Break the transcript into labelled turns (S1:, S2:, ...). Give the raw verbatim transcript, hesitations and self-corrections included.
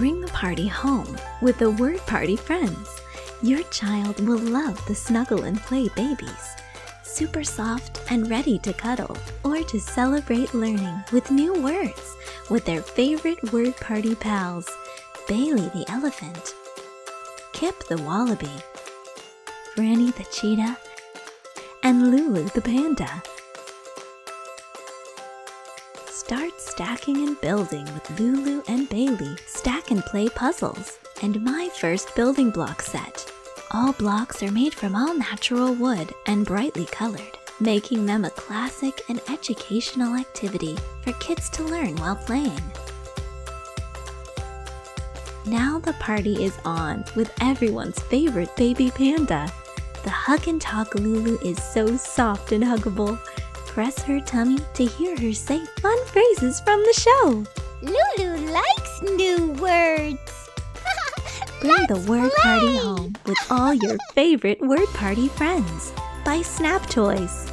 S1: bring the party home with the Word Party friends. Your child will love the Snuggle and Play babies. Super soft and ready to cuddle or to celebrate learning with new words with their favorite Word Party pals, Bailey the elephant, Kip the wallaby, Franny the cheetah, and Lulu the panda. Start stacking and building with Lulu and Bailey Stack and Play puzzles and my first building block set. All blocks are made from all natural wood and brightly colored, making them a classic and educational activity for kids to learn while playing. Now the party is on with everyone's favorite baby panda. The Hug and Talk Lulu is so soft and huggable. Press her tummy to hear her say fun phrases from the show.
S2: Lulu likes new words.
S1: Bring the Word Party home with all your favorite Word Party friends by Snap Toys.